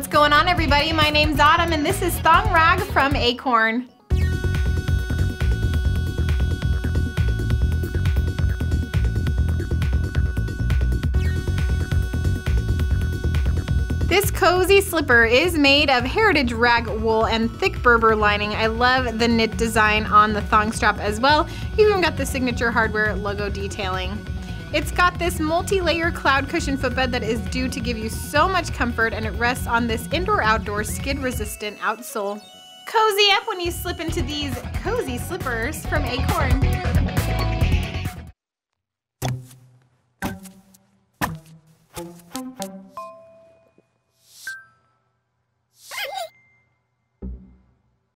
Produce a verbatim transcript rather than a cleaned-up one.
What's going on, everybody? My name's Autumn and this is Thong Ragg from Acorn. This cozy slipper is made of heritage rag wool and thick berber lining. I love the knit design on the thong strap as well. You even got the signature hardware logo detailing. It's got this multi-layer cloud cushion footbed that is due to give you so much comfort, and it rests on this indoor-outdoor skid-resistant outsole. Cozy up when you slip into these cozy slippers from Acorn.